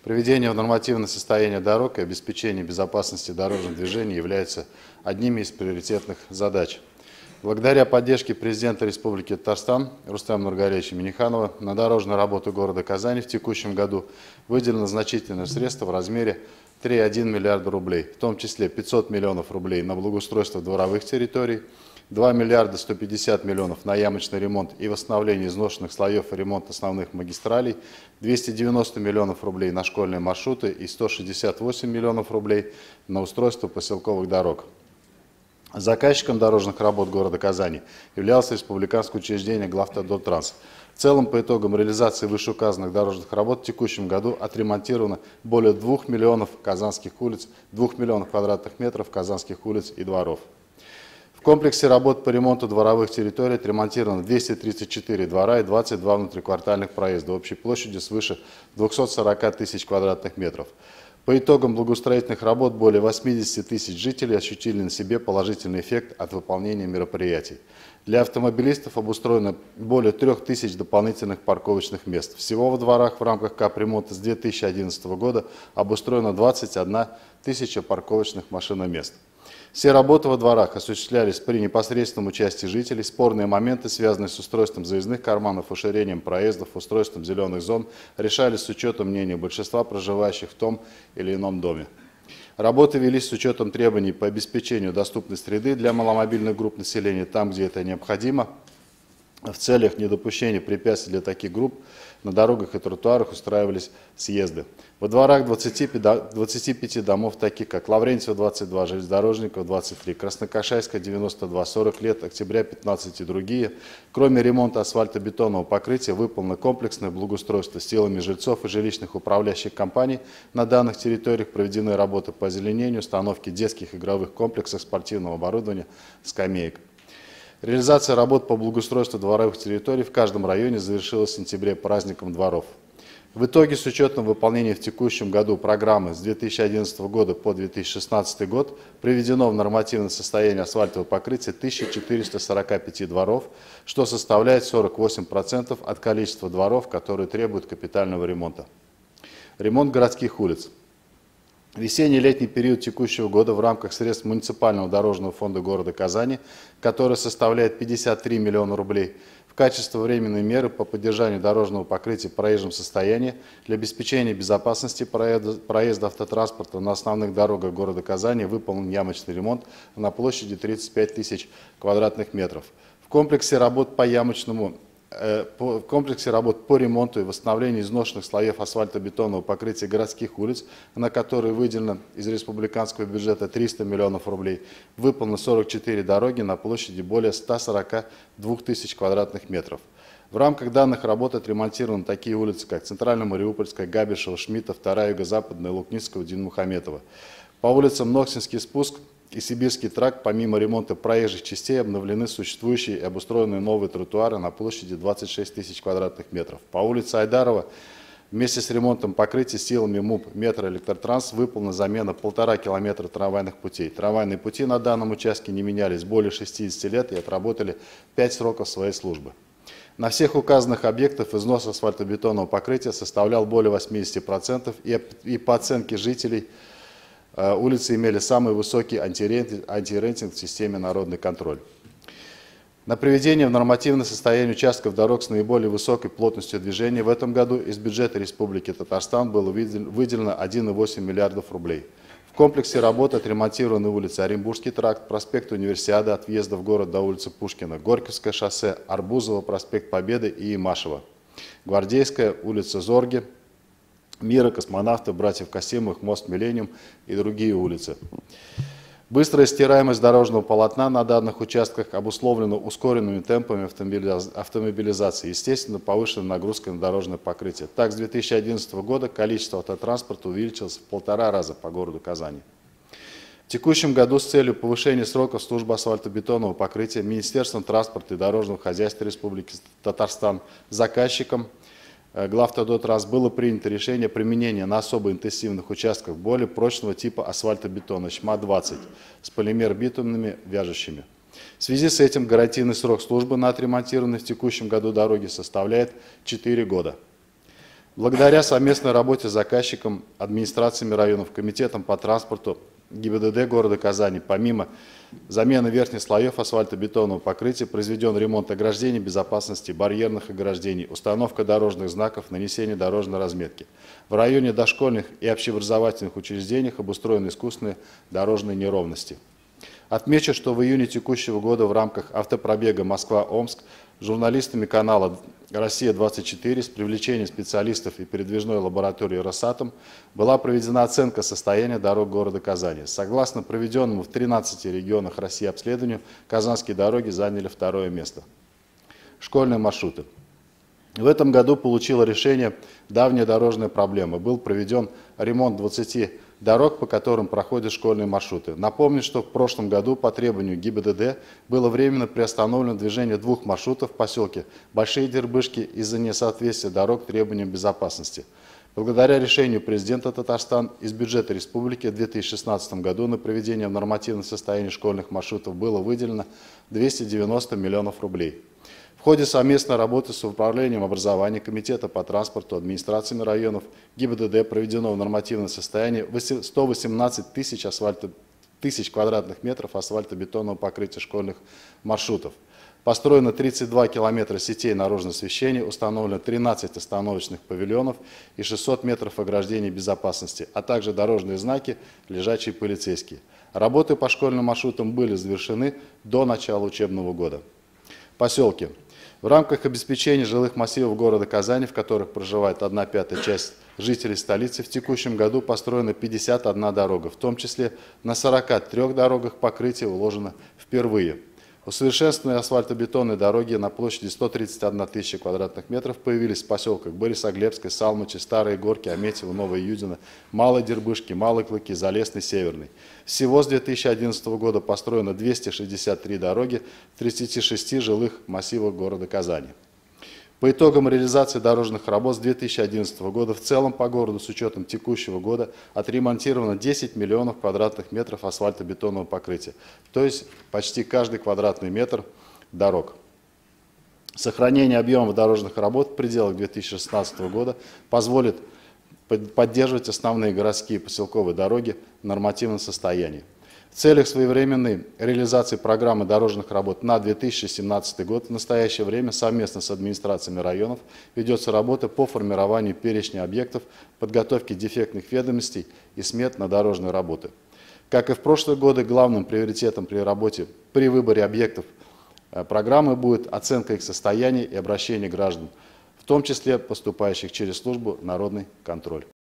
Приведение в нормативное состояние дорог и обеспечение безопасности дорожного движения являются одними из приоритетных задач. Благодаря поддержке президента Республики Татарстан Рустама Нургалиевича Минниханова на дорожную работу города Казани в текущем году выделено значительные средства в размере 3,1 миллиарда рублей, в том числе 500 миллионов рублей на благоустройство дворовых территорий, 2 миллиарда 150 миллионов на ямочный ремонт и восстановление изношенных слоев и ремонт основных магистралей, 290 миллионов рублей на школьные маршруты и 168 миллионов рублей на устройство поселковых дорог. Заказчиком дорожных работ города Казани являлось республиканское учреждение «Главтодотранс». В целом, по итогам реализации вышеуказанных дорожных работ в текущем году отремонтировано более 2 миллионов казанских улиц, 2 миллионов квадратных метров казанских улиц и дворов. В комплексе работ по ремонту дворовых территорий отремонтировано 234 двора и 22 внутриквартальных проезда общей площадью свыше 240 тысяч квадратных метров. По итогам благоустроительных работ более 80 тысяч жителей ощутили на себе положительный эффект от выполнения мероприятий. Для автомобилистов обустроено более 3000 дополнительных парковочных мест. Всего во дворах в рамках капремонта с 2011 года обустроено 21 тысяча парковочных машиномест. Все работы во дворах осуществлялись при непосредственном участии жителей. Спорные моменты, связанные с устройством заездных карманов, уширением проездов, устройством зеленых зон, решались с учетом мнения большинства проживающих в том или ином доме. Работы велись с учетом требований по обеспечению доступной среды для маломобильных групп населения там, где это необходимо. В целях недопущения препятствий для таких групп на дорогах и тротуарах устраивались съезды. Во дворах 25 домов, таких как Лаврентьева 22, Железнодорожников 23, Краснокашайская 92, 40 лет, Октября 15 и другие, кроме ремонта асфальтобетонного покрытия, выполнено комплексное благоустройство силами жильцов и жилищных управляющих компаний. На данных территориях проведены работы по озеленению, установке детских игровых комплексов, спортивного оборудования, скамеек. Реализация работ по благоустройству дворовых территорий в каждом районе завершилась в сентябре праздником дворов. В итоге, с учетом выполнения в текущем году программы с 2011 года по 2016 год, приведено в нормативное состояние асфальтового покрытия 1445 дворов, что составляет 48% от количества дворов, которые требуют капитального ремонта. Ремонт городских улиц. В весенне-летний период текущего года в рамках средств муниципального дорожного фонда города Казани, который составляет 53 миллиона рублей, в качестве временной меры по поддержанию дорожного покрытия в проезжем состоянии для обеспечения безопасности проезда автотранспорта на основных дорогах города Казани выполнен ямочный ремонт на площади 35 тысяч квадратных метров. В комплексе работ по ремонту и восстановлению изношенных слоев асфальтобетонного покрытия городских улиц, на которые выделено из республиканского бюджета 300 миллионов рублей, выполнено 44 дороги на площади более 142 тысяч квадратных метров. В рамках данных работ отремонтированы такие улицы, как Центрально-Мариупольская, Габишева, Шмидта, 2-я Юго-Западная, Лукницкого, Динмухаметова. По улицам Ноксинский спуск и Сибирский тракт, помимо ремонта проезжих частей, обновлены существующие и обустроены новые тротуары на площади 26 тысяч квадратных метров. По улице Айдарова вместе с ремонтом покрытия силами МУП «Метроэлектротранс» выполнена замена 1,5 километра трамвайных путей. Трамвайные пути на данном участке не менялись более 60 лет и отработали 5 сроков своей службы. На всех указанных объектах износ асфальтобетонного покрытия составлял более 80%, и по оценке жителей улицы имели самый высокий антирейтинг в системе «Народный контроль». На приведение в нормативное состояние участков дорог с наиболее высокой плотностью движения в этом году из бюджета Республики Татарстан было выделено 1,8 миллиардов рублей. В комплексе работ отремонтированы улицы Оренбургский тракт, проспект Универсиады от въезда в город до улицы Пушкина, Горьковское шоссе, Арбузово, проспект Победы и Имашева, Гвардейская, улица Зорги, Мира, Космонавтов, Братьев Касимовых, мост Миллениум и другие улицы. Быстрая стираемость дорожного полотна на данных участках обусловлена ускоренными темпами автомобилизации, естественно, повышенной нагрузкой на дорожное покрытие. Так, с 2011 года количество автотранспорта увеличилось в 1,5 раза по городу Казани. В текущем году с целью повышения сроков службы асфальтобетонного покрытия Министерством транспорта и дорожного хозяйства Республики Татарстан заказчиком Главтодотранс было принято решение применения на особо интенсивных участках более прочного типа асфальтобетона ЧМА-20 с полимер-битумными вяжущими. В связи с этим гарантийный срок службы на отремонтированной в текущем году дороге составляет 4 года. Благодаря совместной работе с заказчиком, администрациями районов, комитетом по транспорту ГИБДД города Казани, помимо замены верхних слоев асфальтобетонного покрытия, произведен ремонт ограждений безопасности, барьерных ограждений, установка дорожных знаков, нанесение дорожной разметки. В районе дошкольных и общеобразовательных учреждениях обустроены искусственные дорожные неровности. Отмечу, что в июне текущего года в рамках автопробега Москва-Омск журналистами канала «Россия-24» с привлечением специалистов и передвижной лаборатории «Росатом» была проведена оценка состояния дорог города Казани. Согласно проведенному в 13 регионах России обследованию, казанские дороги заняли второе место. Школьные маршруты. В этом году получила решение давняя дорожная проблема. Был проведен ремонт 20 дорог, по которым проходят школьные маршруты. Напомню, что в прошлом году по требованию ГИБДД было временно приостановлено движение 2 маршрутов в поселке Большие Дербышки из-за несоответствия дорог требованиям безопасности. Благодаря решению президента Татарстана из бюджета республики в 2016 году на проведение в нормативном состоянии школьных маршрутов было выделено 290 миллионов рублей. В ходе совместной работы с Управлением образования, Комитета по транспорту, администрациями районов ГИБДД проведено в нормативном состоянии 118 тысяч квадратных метров асфальтобетонного покрытия школьных маршрутов. Построено 32 километра сетей наружного освещения, установлено 13 остановочных павильонов и 600 метров ограждений безопасности, а также дорожные знаки, лежачие полицейские. Работы по школьным маршрутам были завершены до начала учебного года. Поселки. В рамках обеспечения жилых массивов города Казани, в которых проживает 1/5 часть жителей столицы, в текущем году построена 51 дорога, в том числе на 43 дорогах покрытие уложено впервые. Усовершенствованные асфальтобетонные дороги на площади 131 тысяча квадратных метров появились в поселках Борисоглебской, Салмачи, Старые Горки, Аметьево, Новая Юдино, Малые Дербышки, Малые Клыки, Залесный, Северный. Всего с 2011 года построено 263 дороги в 36 жилых массивах города Казани. По итогам реализации дорожных работ с 2011 года в целом по городу с учетом текущего года отремонтировано 10 миллионов квадратных метров асфальтобетонного покрытия, то есть почти каждый квадратный метр дорог. Сохранение объемов дорожных работ в пределах 2016 года позволит поддерживать основные городские и поселковые дороги в нормативном состоянии. В целях своевременной реализации программы дорожных работ на 2017 год в настоящее время совместно с администрациями районов ведется работа по формированию перечня объектов, подготовке дефектных ведомостей и смет на дорожные работы. Как и в прошлые годы, главным приоритетом при выборе объектов программы будет оценка их состояния и обращение граждан, в том числе поступающих через службу «Народный контроль».